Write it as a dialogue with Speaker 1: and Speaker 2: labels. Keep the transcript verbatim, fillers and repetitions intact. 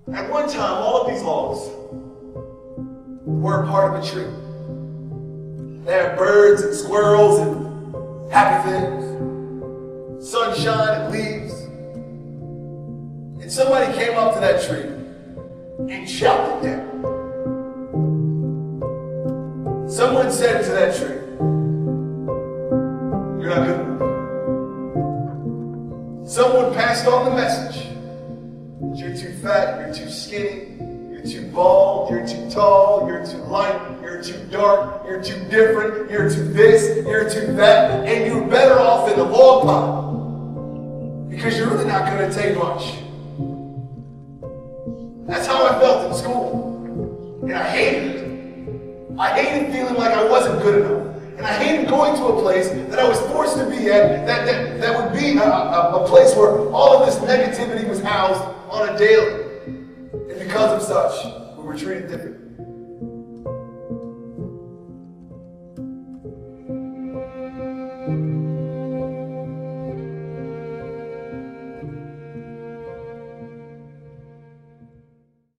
Speaker 1: At one time, all of these logs were a part of a tree. They had birds and squirrels and happy things, sunshine and leaves. And somebody came up to that tree and chopped it down. Someone said to that tree, "You're not good enough." Someone passed on the message. You're too fat, you're too skinny, you're too bald, you're too tall, you're too light, you're too dark, you're too different, you're too this, you're too that, and you're better off in the log pile because you're really not going to take much. That's how I felt in school, and I hated it. I hated feeling like I wasn't good enough. And I hated going to a place that I was forced to be at, that, that, that would be a, a, a place where all of this negativity was housed on a daily. And because of such, we were treated differently.